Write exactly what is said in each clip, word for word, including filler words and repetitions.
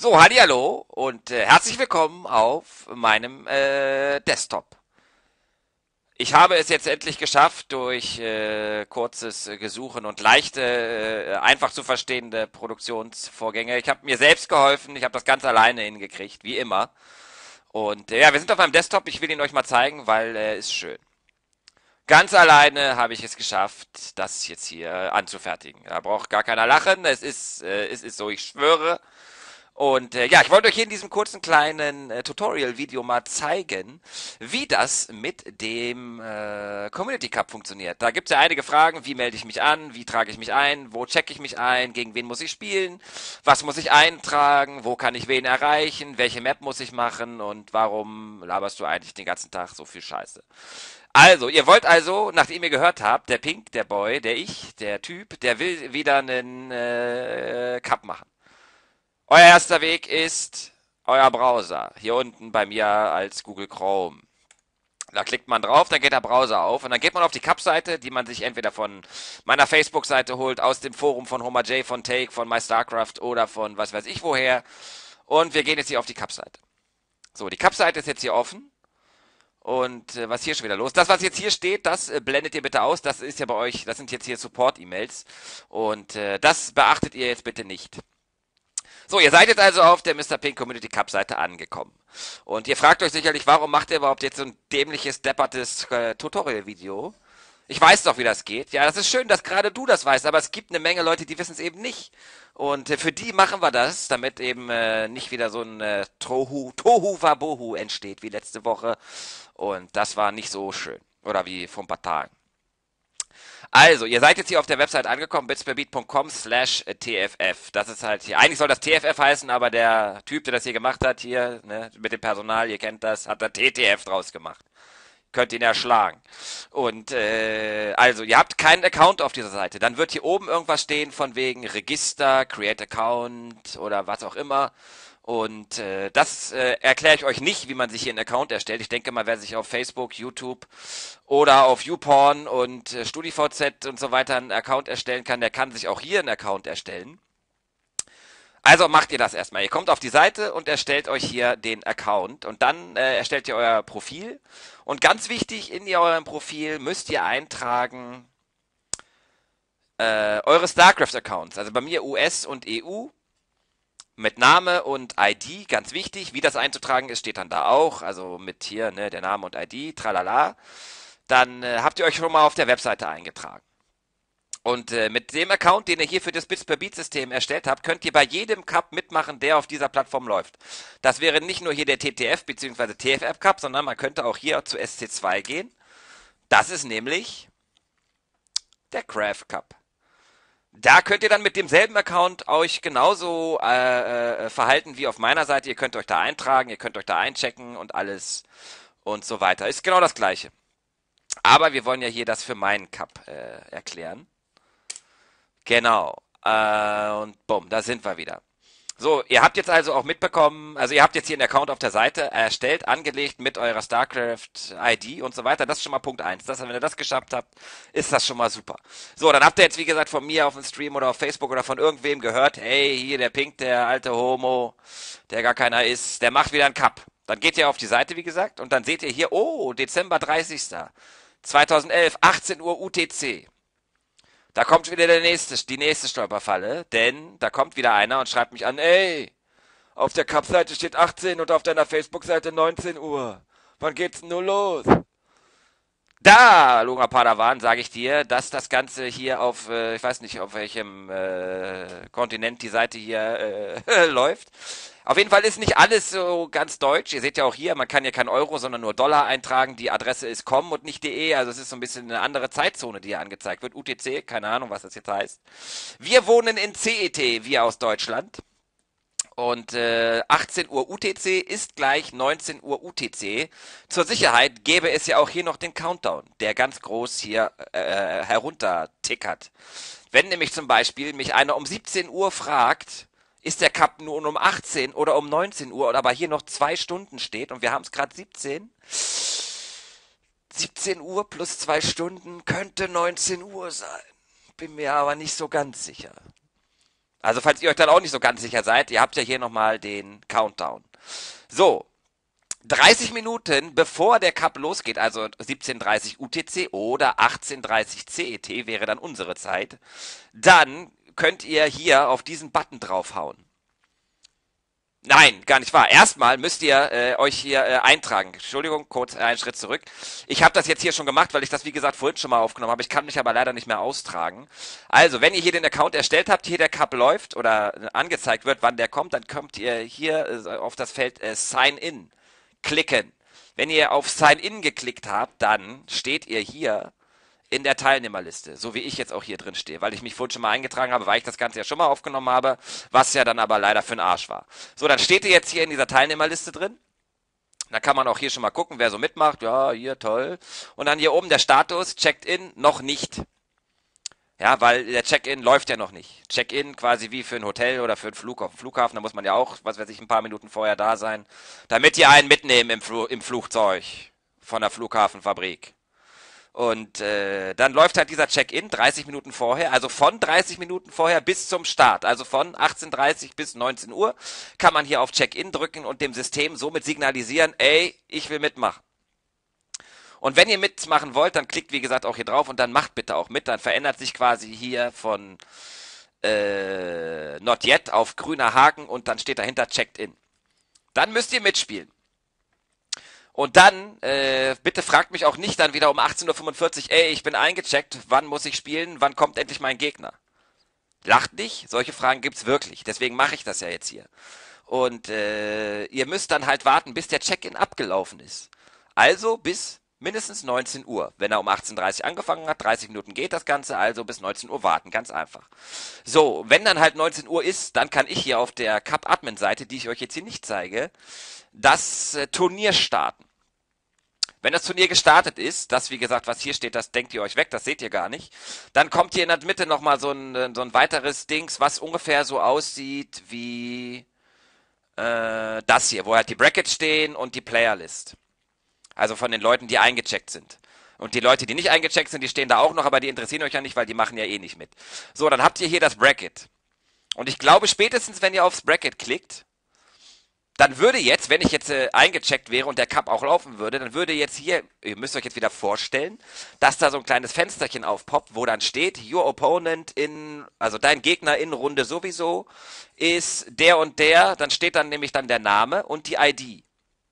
So, hallihallo und äh, herzlich willkommen auf meinem äh, Desktop. Ich habe es jetzt endlich geschafft, durch äh, kurzes äh, Gesuchen und leichte, äh, einfach zu verstehende Produktionsvorgänge. Ich habe mir selbst geholfen, ich habe das ganz alleine hingekriegt, wie immer. Und äh, ja, wir sind auf meinem Desktop, ich will ihn euch mal zeigen, weil er äh, ist schön. Ganz alleine habe ich es geschafft, das jetzt hier anzufertigen. Da braucht gar keiner lachen, es ist, äh, es ist so, ich schwöre. Und äh, ja, ich wollte euch hier in diesem kurzen kleinen äh, Tutorial-Video mal zeigen, wie das mit dem äh, Community Cup funktioniert. Da gibt es ja einige Fragen, wie melde ich mich an, wie trage ich mich ein, wo checke ich mich ein, gegen wen muss ich spielen, was muss ich eintragen, wo kann ich wen erreichen, welche Map muss ich machen und warum laberst du eigentlich den ganzen Tag so viel Scheiße. Also, ihr wollt also, nachdem ihr gehört habt, der Pink, der Boy, der ich, der Typ, der will wieder einen äh, Cup machen. Euer erster Weg ist euer Browser. Hier unten bei mir als Google Chrome. Da klickt man drauf, dann geht der Browser auf und dann geht man auf die Cup-Seite, die man sich entweder von meiner Facebook-Seite holt, aus dem Forum von Homer J, von Take, von MyStarCraft oder von was weiß ich woher. Und wir gehen jetzt hier auf die Cup-Seite. So, die Cup-Seite ist jetzt hier offen. Und äh, was ist hier schon wieder los? Das, was jetzt hier steht, das äh, blendet ihr bitte aus. Das ist ja bei euch, das sind jetzt hier Support-E-Mails. Und äh, das beachtet ihr jetzt bitte nicht. So, ihr seid jetzt also auf der Mister Pink Community Cup Seite angekommen. Und ihr fragt euch sicherlich, warum macht ihr überhaupt jetzt so ein dämliches, deppertes äh, Tutorial-Video? Ich weiß doch, wie das geht. Ja, das ist schön, dass gerade du das weißt, aber es gibt eine Menge Leute, die wissen es eben nicht. Und äh, für die machen wir das, damit eben äh, nicht wieder so ein äh, Tohu, Tohu Wabohu entsteht wie letzte Woche. Und das war nicht so schön. Oder wie vor ein paar Tagen. Also, ihr seid jetzt hier auf der Website angekommen, bitsperbeat.com slash tff. Das ist halt hier, eigentlich soll das T F F heißen, aber der Typ, der das hier gemacht hat, hier, ne, mit dem Personal, ihr kennt das, hat da T T F draus gemacht. Könnt ihn erschlagen. Und, äh, also, ihr habt keinen Account auf dieser Seite. Dann wird hier oben irgendwas stehen von wegen Register, Create Account oder was auch immer. Und äh, das äh, erkläre ich euch nicht, wie man sich hier einen Account erstellt. Ich denke mal, wer sich auf Facebook, YouTube oder auf YouPorn und äh, StudiVZ und so weiter einen Account erstellen kann, der kann sich auch hier einen Account erstellen. Also macht ihr das erstmal. Ihr kommt auf die Seite und erstellt euch hier den Account und dann äh, erstellt ihr euer Profil. Und ganz wichtig, in eurem Profil müsst ihr eintragen äh, eure StarCraft-Accounts. Also bei mir U S und E U. Mit Name und I D, ganz wichtig, wie das einzutragen ist, steht dann da auch, also mit hier, ne, der Name und I D, tralala. Dann äh, habt ihr euch schon mal auf der Webseite eingetragen. Und äh, mit dem Account, den ihr hier für das Bits per Beat System erstellt habt, könnt ihr bei jedem Cup mitmachen, der auf dieser Plattform läuft. Das wäre nicht nur hier der T T F bzw. T F F Cup, sondern man könnte auch hier zu S C zwei gehen. Das ist nämlich der Craft Cup. Da könnt ihr dann mit demselben Account euch genauso äh, äh, verhalten wie auf meiner Seite. Ihr könnt euch da eintragen, ihr könnt euch da einchecken und alles und so weiter. Ist genau das Gleiche. Aber wir wollen ja hier das für meinen Cup äh, erklären. Genau. Äh, und bumm, da sind wir wieder. So, ihr habt jetzt also auch mitbekommen, also ihr habt jetzt hier einen Account auf der Seite erstellt, angelegt mit eurer StarCraft-I D und so weiter. Das ist schon mal Punkt eins. Das, wenn ihr das geschafft habt, ist das schon mal super. So, dann habt ihr jetzt, wie gesagt, von mir auf dem Stream oder auf Facebook oder von irgendwem gehört, hey, hier der Pink, der alte Homo, der gar keiner ist, der macht wieder einen Cup. Dann geht ihr auf die Seite, wie gesagt, und dann seht ihr hier, oh, Dezember dreißigsten zweitausendelf, achtzehn Uhr U T C. Da kommt wieder der nächste, die nächste Stolperfalle, denn da kommt wieder einer und schreibt mich an, ey, auf der Cup-Seite steht achtzehn und auf deiner Facebook-Seite neunzehn Uhr. Wann geht's denn nur los? Da, Lunga Padawan, sage ich dir, dass das Ganze hier auf, äh, ich weiß nicht, auf welchem äh, Kontinent die Seite hier äh, läuft. Auf jeden Fall ist nicht alles so ganz deutsch. Ihr seht ja auch hier, man kann hier kein Euro, sondern nur Dollar eintragen. Die Adresse ist com und nicht de. Also es ist so ein bisschen eine andere Zeitzone, die hier angezeigt wird. U T C, keine Ahnung, was das jetzt heißt. Wir wohnen in C E T, wir aus Deutschland. Und äh, achtzehn Uhr U T C ist gleich neunzehn Uhr U T C. Zur Sicherheit gäbe es ja auch hier noch den Countdown, der ganz groß hier äh, herunter tickert. Wenn nämlich zum Beispiel mich einer um siebzehn Uhr fragt, ist der Cup nun um achtzehn oder um neunzehn Uhr, oder aber hier noch zwei Stunden steht und wir haben es gerade siebzehn. siebzehn Uhr plus zwei Stunden könnte neunzehn Uhr sein. Bin mir aber nicht so ganz sicher. Also falls ihr euch dann auch nicht so ganz sicher seid, ihr habt ja hier nochmal den Countdown. So, dreißig Minuten bevor der Cup losgeht, also siebzehn Uhr dreißig U T C oder achtzehn Uhr dreißig C E T wäre dann unsere Zeit, dann könnt ihr hier auf diesen Button draufhauen. Nein, gar nicht wahr. Erstmal müsst ihr äh, euch hier äh, eintragen. Entschuldigung, kurz einen Schritt zurück. Ich habe das jetzt hier schon gemacht, weil ich das, wie gesagt, vorhin schon mal aufgenommen habe. Ich kann mich aber leider nicht mehr austragen. Also, wenn ihr hier den Account erstellt habt, hier der Cup läuft oder äh, angezeigt wird, wann der kommt, dann kommt ihr hier äh, auf das Feld äh, Sign In klicken. Wenn ihr auf Sign In geklickt habt, dann steht ihr hier in der Teilnehmerliste, so wie ich jetzt auch hier drin stehe, weil ich mich vorhin schon mal eingetragen habe, weil ich das Ganze ja schon mal aufgenommen habe, was ja dann aber leider für den Arsch war. So, dann steht ihr jetzt hier in dieser Teilnehmerliste drin. Da kann man auch hier schon mal gucken, wer so mitmacht. Ja, hier, toll. Und dann hier oben der Status, Checked in, noch nicht. Ja, weil der Check-in läuft ja noch nicht. Check-in quasi wie für ein Hotel oder für einen Flug auf dem Flughafen, da muss man ja auch, was weiß ich, ein paar Minuten vorher da sein, damit die einen mitnehmen im, Fl im Flugzeug von der Flughafenfabrik. Und äh, dann läuft halt dieser Check-in dreißig Minuten vorher, also von dreißig Minuten vorher bis zum Start, also von achtzehn Uhr dreißig bis neunzehn Uhr, kann man hier auf Check-in drücken und dem System somit signalisieren, ey, ich will mitmachen. Und wenn ihr mitmachen wollt, dann klickt wie gesagt auch hier drauf und dann macht bitte auch mit, dann verändert sich quasi hier von äh, Not Yet auf grüner Haken und dann steht dahinter Checked in. Dann müsst ihr mitspielen. Und dann, äh, bitte fragt mich auch nicht dann wieder um achtzehn Uhr fünfundvierzig, ey, ich bin eingecheckt, wann muss ich spielen, wann kommt endlich mein Gegner? Lacht nicht, solche Fragen gibt's wirklich, deswegen mache ich das ja jetzt hier. Und äh, ihr müsst dann halt warten, bis der Check-in abgelaufen ist. Also bis mindestens neunzehn Uhr. Wenn er um achtzehn Uhr dreißig angefangen hat, dreißig Minuten geht das Ganze, also bis neunzehn Uhr warten, ganz einfach. So, wenn dann halt neunzehn Uhr ist, dann kann ich hier auf der Cup-Admin-Seite, die ich euch jetzt hier nicht zeige, das äh, Turnier starten. Wenn das Turnier gestartet ist, das wie gesagt, was hier steht, das denkt ihr euch weg, das seht ihr gar nicht, dann kommt hier in der Mitte nochmal so ein, so ein weiteres Dings, was ungefähr so aussieht wie äh, das hier, wo halt die Brackets stehen und die Playerlist. Also von den Leuten, die eingecheckt sind. Und die Leute, die nicht eingecheckt sind, die stehen da auch noch, aber die interessieren euch ja nicht, weil die machen ja eh nicht mit. So, dann habt ihr hier das Bracket. Und ich glaube, spätestens, wenn ihr aufs Bracket klickt, dann würde jetzt, wenn ich jetzt äh, eingecheckt wäre und der Cup auch laufen würde, dann würde jetzt hier, ihr müsst euch jetzt wieder vorstellen, dass da so ein kleines Fensterchen aufpoppt, wo dann steht, your opponent in, also dein Gegner in Runde sowieso ist der und der, dann steht dann nämlich dann der Name und die I D.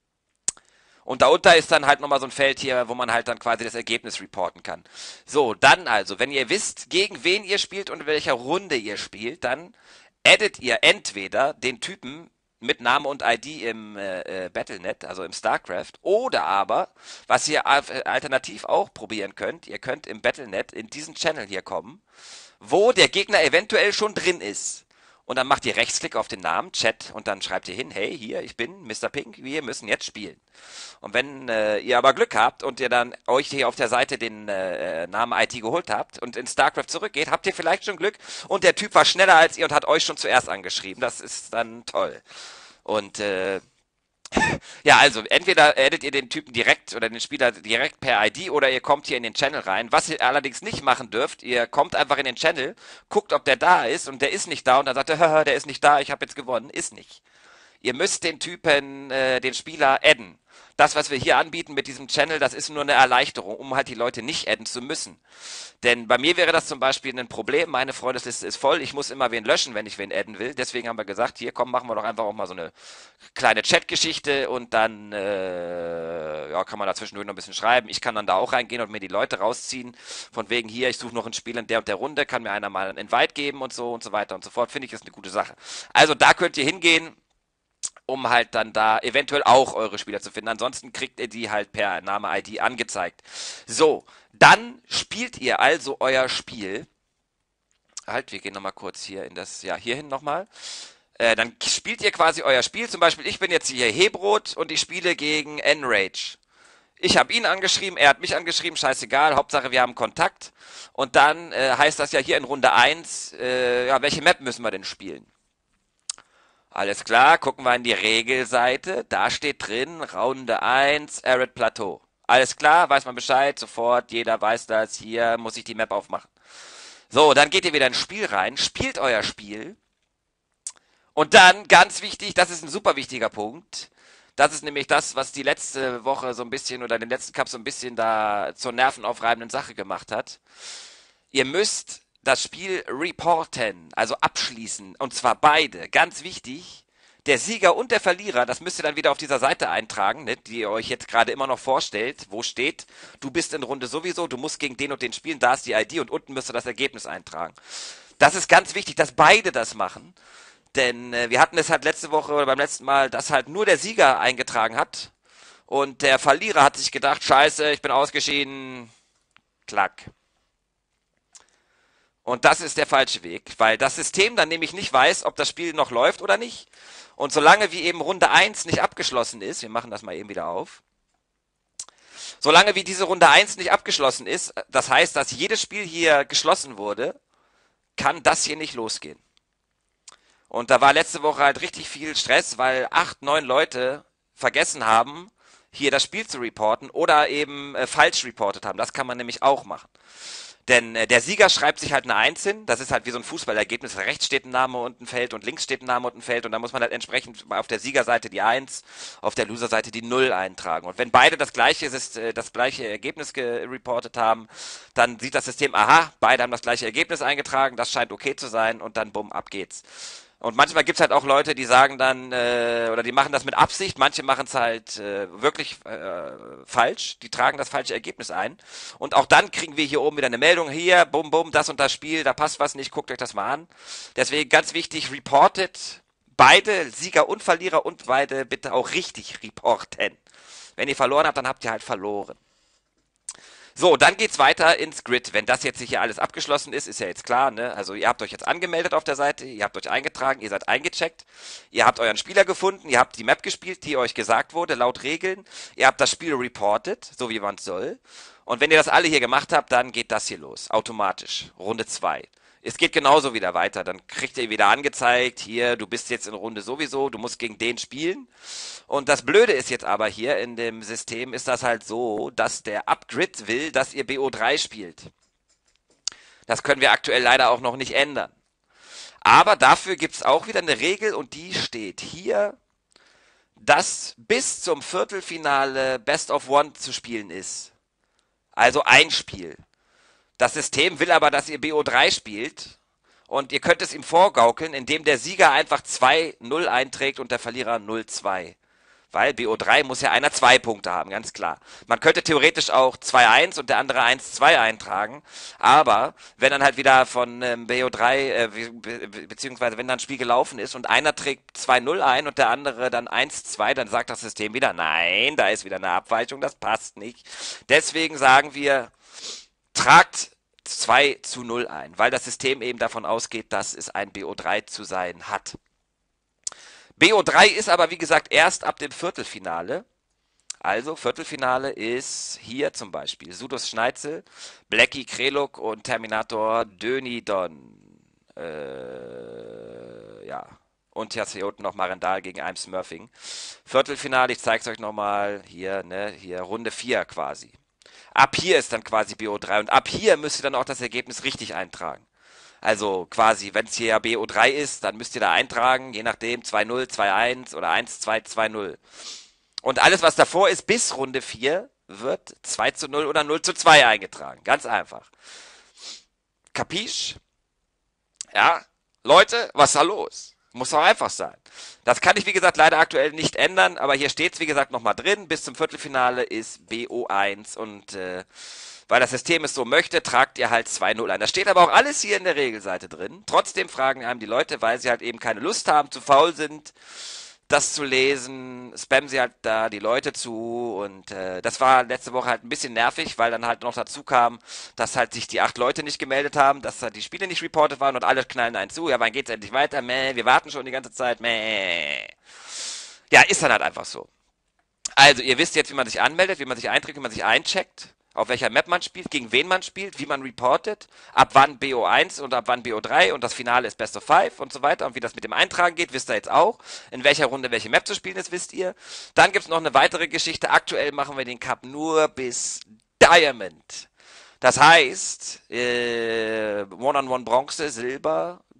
Und darunter ist dann halt nochmal so ein Feld hier, wo man halt dann quasi das Ergebnis reporten kann. So, dann also, wenn ihr wisst, gegen wen ihr spielt und in welcher Runde ihr spielt, dann addet ihr entweder den Typen mit Name und I D im äh, Battle Punkt net, also im StarCraft, oder aber, was ihr alternativ auch probieren könnt, ihr könnt im Battle Punkt net in diesen Channel hier kommen, wo der Gegner eventuell schon drin ist. Und dann macht ihr Rechtsklick auf den Namen, Chat, und dann schreibt ihr hin, hey, hier, ich bin Mister Pink, wir müssen jetzt spielen. Und wenn äh, ihr aber Glück habt und ihr dann euch hier auf der Seite den äh, Namen I D geholt habt und in StarCraft zurückgeht, habt ihr vielleicht schon Glück und der Typ war schneller als ihr und hat euch schon zuerst angeschrieben. Das ist dann toll. Und äh, ja, also entweder addet ihr den Typen direkt oder den Spieler direkt per I D oder ihr kommt hier in den Channel rein. Was ihr allerdings nicht machen dürft, ihr kommt einfach in den Channel, guckt, ob der da ist und der ist nicht da und dann sagt er, haha, der ist nicht da, ich habe jetzt gewonnen. Ist nicht. Ihr müsst den Typen, äh, den Spieler adden. Das, was wir hier anbieten mit diesem Channel, das ist nur eine Erleichterung, um halt die Leute nicht adden zu müssen. Denn bei mir wäre das zum Beispiel ein Problem, meine Freundesliste ist voll, ich muss immer wen löschen, wenn ich wen adden will. Deswegen haben wir gesagt, hier komm, machen wir doch einfach auch mal so eine kleine Chat-Geschichte und dann äh, ja, kann man da zwischendurch noch ein bisschen schreiben. Ich kann dann da auch reingehen und mir die Leute rausziehen. Von wegen hier, ich suche noch ein Spiel in der und der Runde, kann mir einer mal einen Invite geben und so und so weiter und so fort. Finde ich, ist eine gute Sache. Also da könnt ihr hingehen, um halt dann da eventuell auch eure Spieler zu finden. Ansonsten kriegt ihr die halt per Name I D angezeigt. So, dann spielt ihr also euer Spiel. Halt, wir gehen nochmal kurz hier in das, ja, hierhin nochmal. Äh, dann spielt ihr quasi euer Spiel. Zum Beispiel, ich bin jetzt hier Hebrot und ich spiele gegen Enrage. Ich habe ihn angeschrieben, er hat mich angeschrieben, scheißegal, Hauptsache wir haben Kontakt. Und dann äh, heißt das ja hier in Runde eins, äh, ja, welche Map müssen wir denn spielen? Alles klar, gucken wir in die Regelseite. Da steht drin, Runde eins, Arid Plateau. Alles klar, weiß man Bescheid, sofort, jeder weiß das, hier muss ich die Map aufmachen. So, dann geht ihr wieder ins Spiel rein, spielt euer Spiel Und dann, ganz wichtig, das ist ein super wichtiger Punkt. Das ist nämlich das, was die letzte Woche so ein bisschen oder den letzten Cup so ein bisschen da zur nervenaufreibenden Sache gemacht hat. Ihr müsst das Spiel reporten, also abschließen. Und zwar beide. Ganz wichtig. Der Sieger und der Verlierer, das müsst ihr dann wieder auf dieser Seite eintragen, ne, die ihr euch jetzt gerade immer noch vorstellt, wo steht, du bist in Runde sowieso, du musst gegen den und den spielen, da ist die I D und unten müsst ihr das Ergebnis eintragen. Das ist ganz wichtig, dass beide das machen, denn äh, wir hatten es halt letzte Woche oder beim letzten Mal, dass halt nur der Sieger eingetragen hat und der Verlierer hat sich gedacht, scheiße, ich bin ausgeschieden, klack. Und das ist der falsche Weg, weil das System dann nämlich nicht weiß, ob das Spiel noch läuft oder nicht. Und solange wie eben Runde eins nicht abgeschlossen ist, wir machen das mal eben wieder auf, solange wie diese Runde eins nicht abgeschlossen ist, das heißt, dass jedes Spiel hier geschlossen wurde, kann das hier nicht losgehen. Und da war letzte Woche halt richtig viel Stress, weil acht, neun Leute vergessen haben, hier das Spiel zu reporten oder eben äh, falsch reportet haben. Das kann man nämlich auch machen. Denn äh, der Sieger schreibt sich halt eine Eins hin, das ist halt wie so ein Fußballergebnis, rechts steht ein Name und ein Feld und links steht ein Name und ein Feld und da muss man halt entsprechend auf der Siegerseite die Eins, auf der Loserseite die Null eintragen. Und wenn beide das gleiche, äh, das gleiche Ergebnis gereportet haben, dann sieht das System, aha, beide haben das gleiche Ergebnis eingetragen, das scheint okay zu sein und dann bumm, ab geht's. Und manchmal gibt's halt auch Leute, die sagen dann, äh, oder die machen das mit Absicht, manche machen es halt äh, wirklich äh, falsch, die tragen das falsche Ergebnis ein. Und auch dann kriegen wir hier oben wieder eine Meldung, hier, bum, bum, das und das Spiel, da passt was nicht, guckt euch das mal an. Deswegen ganz wichtig, reportet beide, Sieger und Verlierer und beide bitte auch richtig reporten. Wenn ihr verloren habt, dann habt ihr halt verloren. So, dann geht's weiter ins Grid. Wenn das jetzt hier alles abgeschlossen ist, ist ja jetzt klar, ne? Also ihr habt euch jetzt angemeldet auf der Seite, ihr habt euch eingetragen, ihr seid eingecheckt, ihr habt euren Spieler gefunden, ihr habt die Map gespielt, die euch gesagt wurde, laut Regeln, ihr habt das Spiel reported, so wie man es soll. Und wenn ihr das alle hier gemacht habt, dann geht das hier los, automatisch, Runde zwei. Es geht genauso wieder weiter, dann kriegt ihr wieder angezeigt, hier, du bist jetzt in Runde sowieso, du musst gegen den spielen. Und das Blöde ist jetzt aber hier in dem System ist das halt so, dass der Upgrid will, dass ihr B O drei spielt. Das können wir aktuell leider auch noch nicht ändern. Aber dafür gibt's auch wieder eine Regel und die steht hier, dass bis zum Viertelfinale Best of One zu spielen ist. Also ein Spiel. Das System will aber, dass ihr B O drei spielt und ihr könnt es ihm vorgaukeln, indem der Sieger einfach zwei null einträgt und der Verlierer null zwei. Weil B O drei muss ja einer zwei Punkte haben, ganz klar. Man könnte theoretisch auch zwei eins und der andere eins zwei eintragen, aber wenn dann halt wieder von ähm, B O drei, äh, be be beziehungsweise wenn dann ein Spiel gelaufen ist und einer trägt zwei null ein und der andere dann eins zwei, dann sagt das System wieder, nein, da ist wieder eine Abweichung, das passt nicht. Deswegen sagen wir, tragt zwei zu null ein, weil das System eben davon ausgeht, dass es ein B O drei zu sein hat. B O drei ist aber, wie gesagt, erst ab dem Viertelfinale. Also, Viertelfinale ist hier zum Beispiel Sudos Schneitzel, Blackie Kreluk und Terminator Dönidon. Äh, ja. Und jetzt hier unten noch Marendal gegen Eim Smurfing. Viertelfinale, ich zeige es euch nochmal. Hier, ne, hier Runde vier quasi. Ab hier ist dann quasi B O drei und ab hier müsst ihr dann auch das Ergebnis richtig eintragen. Also quasi, wenn es hier ja B O drei ist, dann müsst ihr da eintragen, je nachdem zwei null, zwei eins oder eins zwei, zwei null. Und alles, was davor ist, bis Runde vier, wird zwei zu null oder null zu zwei eingetragen. Ganz einfach. Kapisch? Ja, Leute, was ist da los? Muss doch einfach sein. Das kann ich, wie gesagt, leider aktuell nicht ändern, aber hier steht es, wie gesagt, nochmal drin. Bis zum Viertelfinale ist B O eins und äh, weil das System es so möchte, tragt ihr halt zwei null ein. Das steht aber auch alles hier in der Regelseite drin. Trotzdem fragen einem die Leute, weil sie halt eben keine Lust haben, zu faul sind, das zu lesen, spammen sie halt da die Leute zu und äh, das war letzte Woche halt ein bisschen nervig, weil dann halt noch dazu kam, dass halt sich die acht Leute nicht gemeldet haben, dass halt die Spiele nicht reportet waren und alle knallen einen zu, ja, wann geht's endlich weiter, meh, wir warten schon die ganze Zeit, meh. Ja, ist dann halt einfach so. Also, ihr wisst jetzt, wie man sich anmeldet, wie man sich einträgt, wie man sich eincheckt, auf welcher Map man spielt, gegen wen man spielt, wie man reportet, ab wann B O eins und ab wann B O drei und das Finale ist Best of Five und so weiter und wie das mit dem Eintragen geht, wisst ihr jetzt auch. In welcher Runde welche Map zu spielen ist, wisst ihr. Dann gibt's noch eine weitere Geschichte. Aktuell machen wir den Cup nur bis Diamond. Das heißt, äh, One-on-One Bronze, Silber,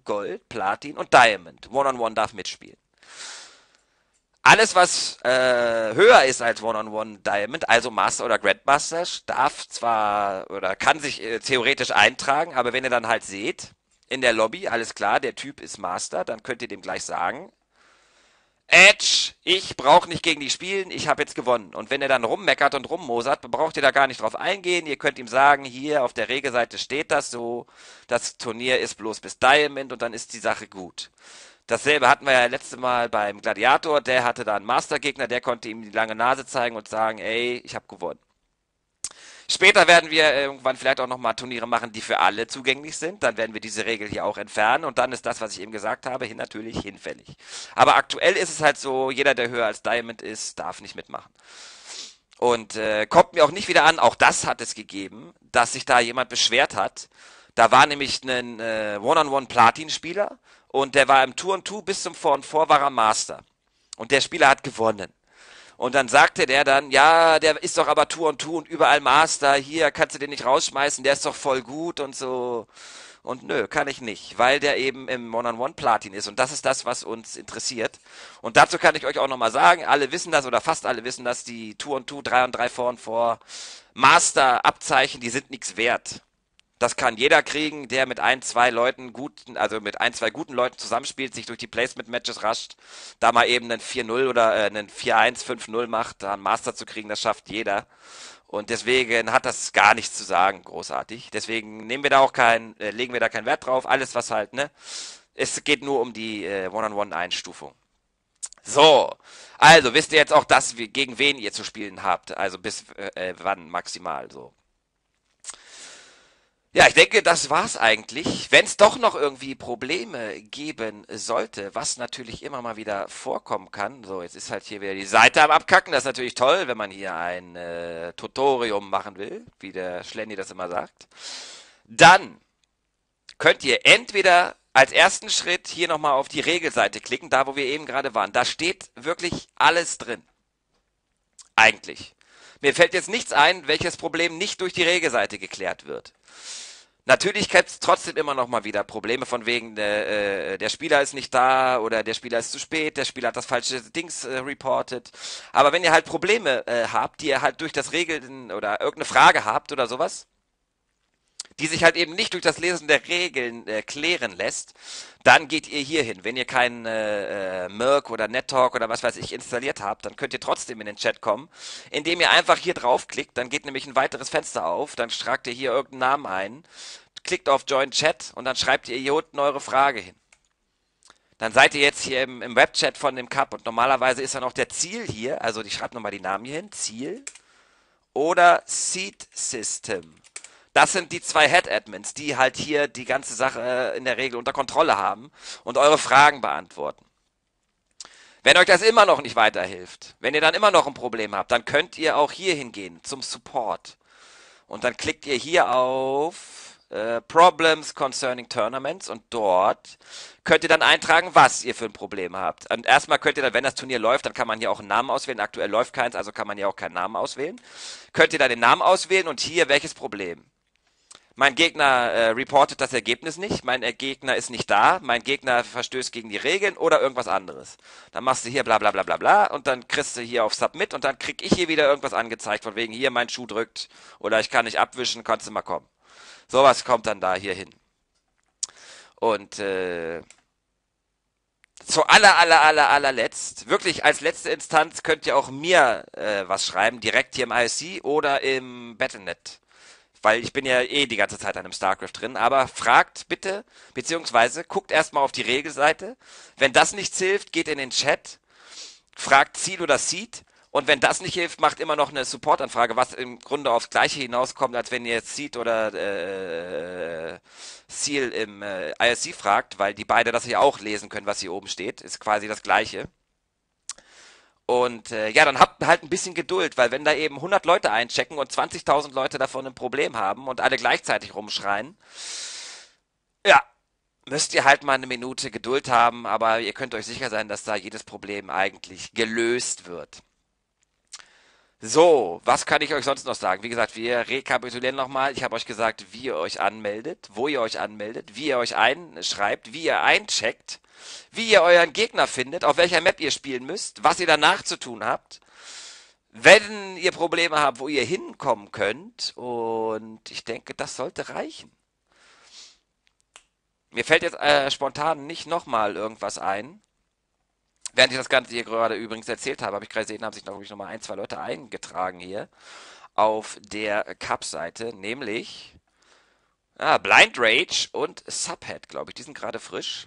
Gold, Platin und Diamond. One-on-One darf mitspielen. Alles, was äh, höher ist als One-on-One Diamond, also Master oder Grandmaster, darf zwar oder kann sich äh, theoretisch eintragen, aber wenn ihr dann halt seht, in der Lobby, alles klar, der Typ ist Master, dann könnt ihr dem gleich sagen, Edge, ich brauche nicht gegen die spielen, ich habe jetzt gewonnen. Und wenn er dann rummeckert und rummosert, braucht ihr da gar nicht drauf eingehen. Ihr könnt ihm sagen, hier auf der Regelseite steht das so, das Turnier ist bloß bis Diamond und dann ist die Sache gut. Dasselbe hatten wir ja letzte Mal beim Gladiator, der hatte da einen Mastergegner, der konnte ihm die lange Nase zeigen und sagen, ey, ich habe gewonnen. Später werden wir irgendwann vielleicht auch nochmal Turniere machen, die für alle zugänglich sind. Dann werden wir diese Regel hier auch entfernen und dann ist das, was ich eben gesagt habe, hin natürlich hinfällig. Aber aktuell ist es halt so, jeder, der höher als Diamond ist, darf nicht mitmachen. Und äh, kommt mir auch nicht wieder an, auch das hat es gegeben, dass sich da jemand beschwert hat. Da war nämlich ein äh, One-on-One-Platin-Spieler und der war im Two on Two bis zum Four on Four war er Master. Und der Spieler hat gewonnen. Und dann sagte der dann, ja, der ist doch aber Two on Two und überall Master, hier kannst du den nicht rausschmeißen, der ist doch voll gut und so. Und nö, kann ich nicht, weil der eben im One-on-One Platin ist und das ist das, was uns interessiert. Und dazu kann ich euch auch nochmal sagen, alle wissen das oder fast alle wissen das, die Two on Two, drei on drei, Four on Four Master Abzeichen, die sind nichts wert. Das kann jeder kriegen, der mit ein, zwei Leuten guten, also mit ein, zwei guten Leuten zusammenspielt, sich durch die Placement-Matches rascht, da mal eben einen vier null oder äh, einen vier eins, fünf null macht, da einen Master zu kriegen, das schafft jeder. Und deswegen hat das gar nichts zu sagen, großartig. Deswegen nehmen wir da auch kein, äh, legen wir da keinen Wert drauf. Alles, was halt, ne? Es geht nur um die äh, One-on-One-Einstufung. So, also wisst ihr jetzt auch das, wie, gegen wen ihr zu spielen habt. Also bis äh, wann maximal so. Ja, ich denke, das war's eigentlich. Wenn es doch noch irgendwie Probleme geben sollte, was natürlich immer mal wieder vorkommen kann. So, jetzt ist halt hier wieder die Seite am Abkacken. Das ist natürlich toll, wenn man hier ein äh, Tutorium machen will, wie der Schlenny das immer sagt. Dann könnt ihr entweder als ersten Schritt hier nochmal auf die Regelseite klicken, da wo wir eben gerade waren. Da steht wirklich alles drin. Eigentlich. Mir fällt jetzt nichts ein, welches Problem nicht durch die Regelseite geklärt wird. Natürlich gibt es trotzdem immer noch mal wieder Probleme von wegen, äh, der Spieler ist nicht da oder der Spieler ist zu spät, der Spieler hat das falsche Dings äh, reported. Aber wenn ihr halt Probleme äh, habt, die ihr halt durch das Regeln oder irgendeine Frage habt oder sowas, die sich halt eben nicht durch das Lesen der Regeln äh, klären lässt, dann geht ihr hier hin. Wenn ihr keinen äh, äh, Mirk oder NetTalk oder was weiß ich installiert habt, dann könnt ihr trotzdem in den Chat kommen, indem ihr einfach hier draufklickt, dann geht nämlich ein weiteres Fenster auf, dann tragt ihr hier irgendeinen Namen ein, klickt auf Join Chat und dann schreibt ihr hier unten eure Frage hin. Dann seid ihr jetzt hier im, im Webchat von dem Cup und normalerweise ist dann auch der Ziel hier, also ich schreibe nochmal die Namen hier hin, Ziel oder Seed System. Das sind die zwei Head-Admins, die halt hier die ganze Sache in der Regel unter Kontrolle haben und eure Fragen beantworten. Wenn euch das immer noch nicht weiterhilft, wenn ihr dann immer noch ein Problem habt, dann könnt ihr auch hier hingehen zum Support. Und dann klickt ihr hier auf äh, Problems Concerning Tournaments und dort könnt ihr dann eintragen, was ihr für ein Problem habt. Und erstmal könnt ihr dann, wenn das Turnier läuft, dann kann man hier auch einen Namen auswählen. Aktuell läuft keins, also kann man hier auch keinen Namen auswählen. Könnt ihr dann den Namen auswählen und hier welches Problem. Mein Gegner äh, reportet das Ergebnis nicht, mein äh, Gegner ist nicht da, mein Gegner verstößt gegen die Regeln oder irgendwas anderes. Dann machst du hier bla bla bla bla bla und dann kriegst du hier auf Submit und dann krieg ich hier wieder irgendwas angezeigt, von wegen hier mein Schuh drückt oder ich kann nicht abwischen, kannst du mal kommen. Sowas kommt dann da hier hin. Und äh, zu aller, aller, aller, allerletzt, wirklich als letzte Instanz könnt ihr auch mir äh, was schreiben, direkt hier im I S C oder im Battle Punkt net. Weil ich bin ja eh die ganze Zeit an einem StarCraft drin, aber fragt bitte, beziehungsweise guckt erstmal auf die Regelseite. Wenn das nichts hilft, geht in den Chat, fragt Ziel oder Seed und wenn das nicht hilft, macht immer noch eine Supportanfrage, was im Grunde aufs Gleiche hinauskommt, als wenn ihr jetzt Seed oder äh, Ziel im äh, I S C fragt, weil die beide das ja auch lesen können, was hier oben steht, ist quasi das Gleiche. Und äh, ja, dann habt halt ein bisschen Geduld, weil wenn da eben hundert Leute einchecken und zwanzigtausend Leute davon ein Problem haben und alle gleichzeitig rumschreien, ja, müsst ihr halt mal eine Minute Geduld haben, aber ihr könnt euch sicher sein, dass da jedes Problem eigentlich gelöst wird. So, was kann ich euch sonst noch sagen? Wie gesagt, wir rekapitulieren nochmal. Ich habe euch gesagt, wie ihr euch anmeldet, wo ihr euch anmeldet, wie ihr euch einschreibt, wie ihr eincheckt, wie ihr euren Gegner findet, auf welcher Map ihr spielen müsst, was ihr danach zu tun habt, wenn ihr Probleme habt, wo ihr hinkommen könnt. Und ich denke, das sollte reichen. Mir fällt jetzt äh, spontan nicht nochmal irgendwas ein. Während ich das Ganze hier gerade übrigens erzählt habe, habe ich gerade gesehen, haben sich noch, noch mal ein, zwei Leute eingetragen hier auf der Cup-Seite, nämlich ah, Blind Rage und Subhead, glaube ich. Die sind gerade frisch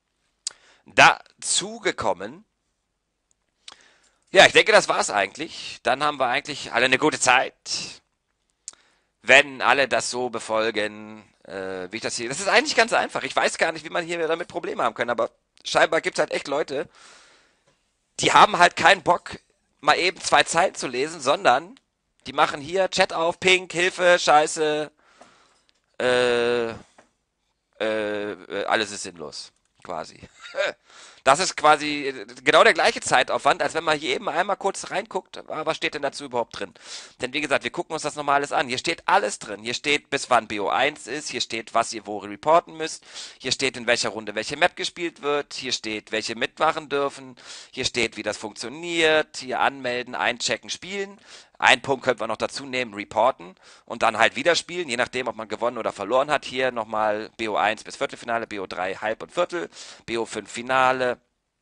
dazugekommen. Ja, ich denke, das war's eigentlich. Dann haben wir eigentlich alle eine gute Zeit, wenn alle das so befolgen, äh, wie ich das hier. Das ist eigentlich ganz einfach. Ich weiß gar nicht, wie man hier damit Probleme haben kann, aber scheinbar gibt es halt echt Leute, die haben halt keinen Bock, mal eben zwei Zeilen zu lesen, sondern die machen hier Chat auf, Pink, Hilfe, Scheiße, äh, äh, äh, alles ist sinnlos, quasi. Das ist quasi genau der gleiche Zeitaufwand, als wenn man hier eben einmal kurz reinguckt, aber was steht denn dazu überhaupt drin? Denn wie gesagt, wir gucken uns das nochmal alles an. Hier steht alles drin. Hier steht, bis wann B O eins ist, hier steht, was ihr wo reporten müsst, hier steht, in welcher Runde welche Map gespielt wird, hier steht, welche mitmachen dürfen, hier steht, wie das funktioniert, hier anmelden, einchecken, spielen. Ein Punkt könnte man noch dazu nehmen, reporten und dann halt wieder spielen, je nachdem, ob man gewonnen oder verloren hat. Hier nochmal B O eins bis Viertelfinale, B O drei Halb und Viertel, B O fünf Finale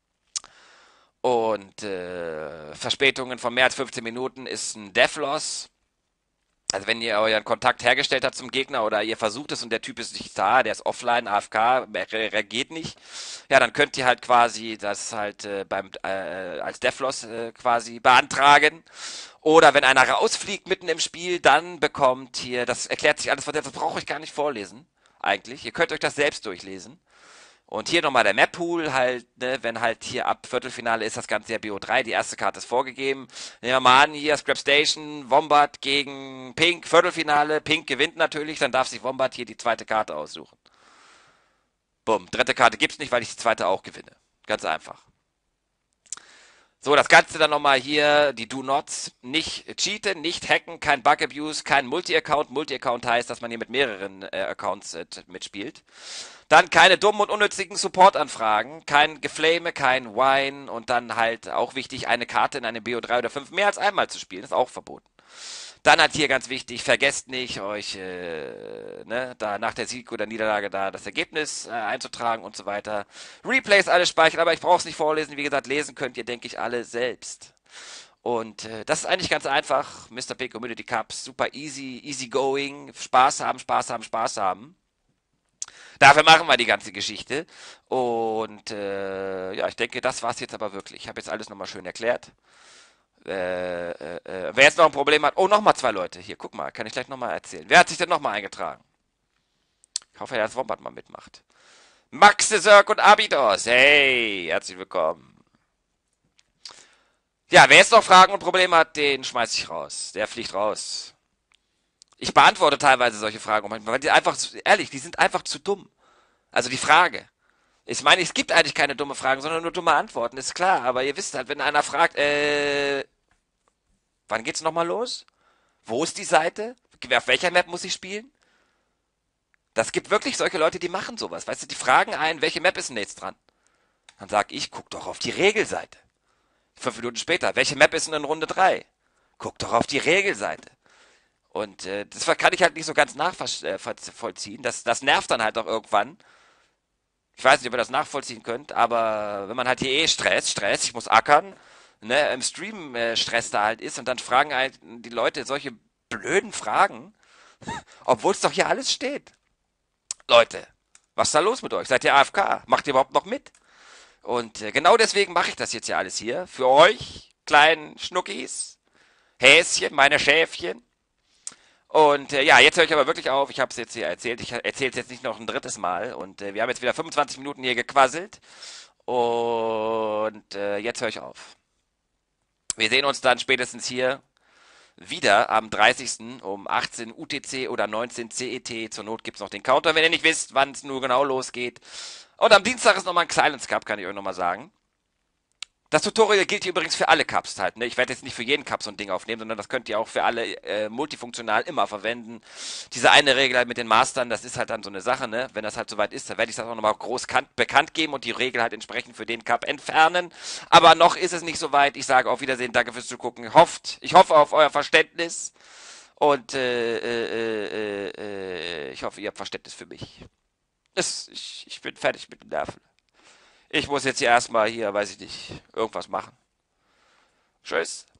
und äh, Verspätungen von mehr als fünfzehn Minuten ist ein Death-Loss. Also wenn ihr euren Kontakt hergestellt habt zum Gegner oder ihr versucht es und der Typ ist nicht da, der ist offline, A F K, re- reagiert nicht, ja, dann könnt ihr halt quasi das halt äh, beim äh, als Deathloss äh, quasi beantragen. Oder wenn einer rausfliegt mitten im Spiel, dann bekommt hier, das erklärt sich alles, das brauche ich gar nicht vorlesen, eigentlich. Ihr könnt euch das selbst durchlesen. Und hier nochmal der Map-Pool, halt, ne, wenn halt hier ab Viertelfinale ist das Ganze ja B O drei, die erste Karte ist vorgegeben. Nehmen wir mal an, hier Scrap Station, Wombat gegen Pink, Viertelfinale, Pink gewinnt natürlich, dann darf sich Wombat hier die zweite Karte aussuchen. Bumm, dritte Karte gibt's nicht, weil ich die zweite auch gewinne. Ganz einfach. So, das Ganze dann nochmal hier, die Do-Nots, nicht cheaten, nicht hacken, kein Bug-Abuse, kein Multi-Account. Multi-Account heißt, dass man hier mit mehreren äh, Accounts äh, mitspielt. Dann keine dummen und unnützigen Support-Anfragen, kein Geflame, kein Wine und dann halt auch wichtig, eine Karte in einem B O drei oder fünf mehr als einmal zu spielen, ist auch verboten. Dann halt hier ganz wichtig, vergesst nicht, euch äh, ne, da nach der Sieg oder Niederlage da das Ergebnis äh, einzutragen und so weiter. Replays alle speichern, aber ich brauche es nicht vorlesen. Wie gesagt, lesen könnt ihr, denke ich, alle selbst. Und äh, das ist eigentlich ganz einfach. Mister P Community Cups, super easy, easy going, Spaß haben, Spaß haben, Spaß haben. Dafür machen wir die ganze Geschichte. Und äh, ja, ich denke, das war's jetzt aber wirklich. Ich habe jetzt alles nochmal schön erklärt. Äh, äh, äh, wer jetzt noch ein Problem hat, oh, nochmal zwei Leute. Hier, guck mal, kann ich gleich nochmal erzählen. Wer hat sich denn nochmal eingetragen? Ich hoffe, dass Wombat mal mitmacht. Max, Zerg und Abidos. Hey, herzlich willkommen. Ja, wer jetzt noch Fragen und Probleme hat, den schmeiß ich raus. Der fliegt raus. Ich beantworte teilweise solche Fragen, weil die einfach, ehrlich, die sind einfach zu dumm. Also die Frage. Ich meine, es gibt eigentlich keine dumme Fragen, sondern nur dumme Antworten, ist klar. Aber ihr wisst halt, wenn einer fragt, äh, wann geht's nochmal los? Wo ist die Seite? Auf welcher Map muss ich spielen? Das gibt wirklich solche Leute, die machen sowas. Weißt du, die fragen einen, welche Map ist denn jetzt dran? Dann sag ich, guck doch auf die Regelseite. Fünf Minuten später, welche Map ist denn in Runde drei? Guck doch auf die Regelseite. Und äh, das kann ich halt nicht so ganz nachvollziehen. Das, das nervt dann halt auch irgendwann. Ich weiß nicht, ob ihr das nachvollziehen könnt, aber wenn man halt hier eh Stress, Stress, ich muss ackern, ne, im Stream äh, Stress da halt ist und dann fragen halt die Leute solche blöden Fragen, obwohl es doch hier alles steht. Leute, was ist da los mit euch? Seid ihr A F K? Macht ihr überhaupt noch mit? Und äh, genau deswegen mache ich das jetzt ja alles hier. Für euch, kleinen Schnuckis, Häschen, meine Schäfchen. Und äh, ja, jetzt höre ich aber wirklich auf. Ich habe es jetzt hier erzählt. Ich erzähle es jetzt nicht noch ein drittes Mal. Und äh, wir haben jetzt wieder fünfundzwanzig Minuten hier gequasselt. Und äh, jetzt höre ich auf. Wir sehen uns dann spätestens hier wieder am dreißigsten um achtzehn U T C oder neunzehn C E T. Zur Not gibt es noch den Counter, wenn ihr nicht wisst, wann es nur genau losgeht. Und am Dienstag ist nochmal ein Silence Cup, kann ich euch nochmal sagen. Das Tutorial gilt hier übrigens für alle Cups halt, ne? Ich werde jetzt nicht für jeden Cup so ein Ding aufnehmen, sondern das könnt ihr auch für alle äh, multifunktional immer verwenden. Diese eine Regel halt mit den Mastern, das ist halt dann so eine Sache, ne? Wenn das halt soweit ist, dann werde ich das auch nochmal groß kan- bekannt geben und die Regel halt entsprechend für den Cup entfernen. Aber noch ist es nicht soweit. Ich sage auf Wiedersehen, danke fürs Zugucken. Hofft, ich hoffe auf euer Verständnis und äh, äh, äh, äh, ich hoffe, ihr habt Verständnis für mich. Es, ich, ich bin fertig mit den Nerven. Ich muss jetzt hier erstmal hier, weiß ich nicht, irgendwas machen. Tschüss.